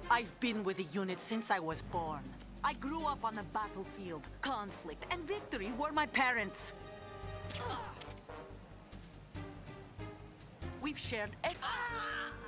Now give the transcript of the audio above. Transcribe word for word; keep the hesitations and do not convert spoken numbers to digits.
I've been with the unit since I was born. I grew up on the battlefield. Conflict and victory were my parents. We've shared...